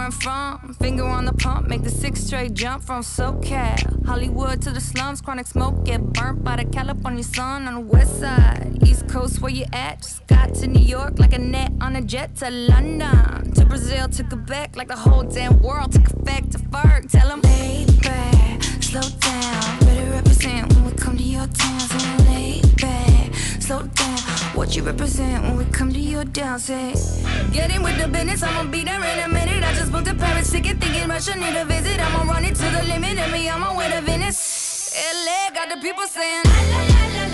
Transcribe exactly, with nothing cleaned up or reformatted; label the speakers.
Speaker 1: I'm from. Finger on the pump, make the six straight jump from SoCal. Hollywood to the slums, chronic smoke, get burnt by the California sun on the west side. East Coast, where you at? Just got to New York like a net on a jet to London. To Brazil, to Quebec, like the whole damn world took effect to Ferg. Tell them, lay back, slow down. Better represent when we come to your town. So lay back, slow down. What you represent when we come to your town? Say, get in with the business, I'ma be there in a minute. I just booked a Paris ticket, thinking Russia need a visit. I'ma run it to the limit, and me on my way to Venice. L A got the people saying, la la la la.